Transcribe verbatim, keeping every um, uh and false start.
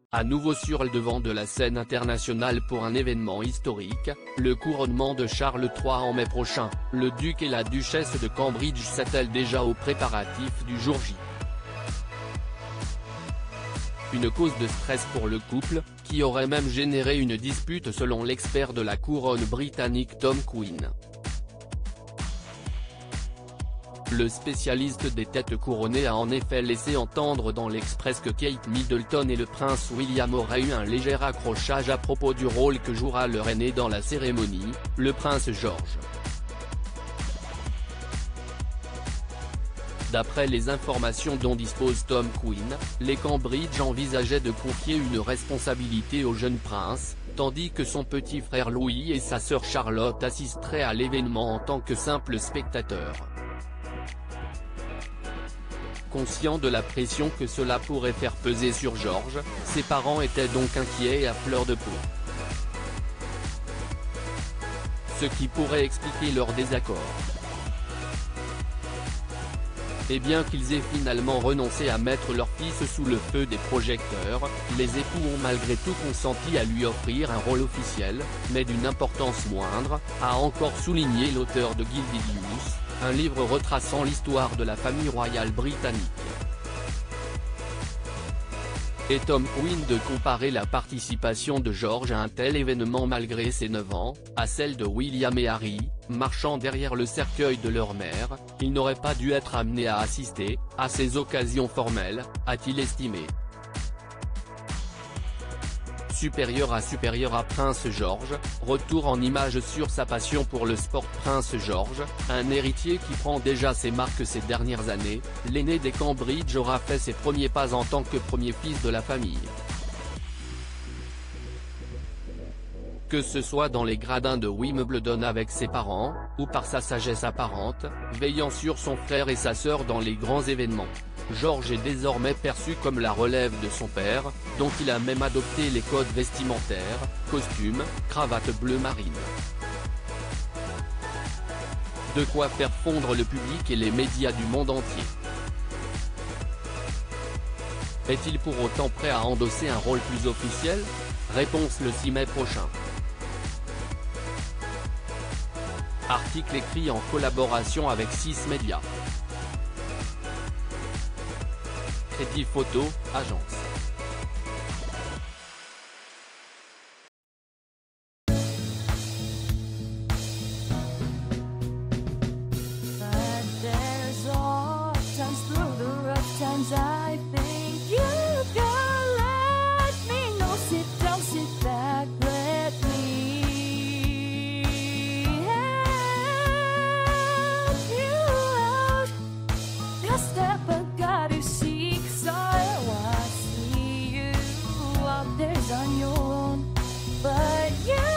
à nouveau sur le devant de la scène internationale pour un événement historique, le couronnement de Charles trois en mai prochain. Le duc et la duchesse de Cambridge s'attellent déjà aux préparatifs du jour J. Une cause de stress pour le couple, qui aurait même généré une dispute selon l'expert de la couronne britannique Tom Quinn. Le spécialiste des têtes couronnées a en effet laissé entendre dans l'Express que Kate Middleton et le prince William auraient eu un léger accrochage à propos du rôle que jouera leur aîné dans la cérémonie, le prince George. D'après les informations dont dispose Tom Quinn, les Cambridge envisageaient de confier une responsabilité au jeune prince, tandis que son petit frère Louis et sa sœur Charlotte assisteraient à l'événement en tant que simples spectateurs. Conscient de la pression que cela pourrait faire peser sur George, ses parents étaient donc inquiets et à fleur de peau. Ce qui pourrait expliquer leur désaccord. Et bien qu'ils aient finalement renoncé à mettre leur fils sous le feu des projecteurs, les époux ont malgré tout consenti à lui offrir un rôle officiel, mais d'une importance moindre, a encore souligné l'auteur de Gilded Youth, un livre retraçant l'histoire de la famille royale britannique. Et Tom Quinn de comparer la participation de George à un tel événement malgré ses neuf ans, à celle de William et Harry, marchant derrière le cercueil de leur mère, il n'aurait pas dû être amené à assister, à ces occasions formelles, a-t-il estimé. Supérieur à supérieur à Prince George, retour en images sur sa passion pour le sport. Prince George, un héritier qui prend déjà ses marques ces dernières années, l'aîné des Cambridge aura fait ses premiers pas en tant que premier fils de la famille. Que ce soit dans les gradins de Wimbledon avec ses parents, ou par sa sagesse apparente, veillant sur son frère et sa sœur dans les grands événements. George est désormais perçu comme la relève de son père, dont il a même adopté les codes vestimentaires, costume, cravate bleu marine. De quoi faire fondre le public et les médias du monde entier. Est-il pour autant prêt à endosser un rôle plus officiel? Réponse le six mai prochain. Article écrit en collaboration avec six Médias. Crédit Photo, agence. On your own, but you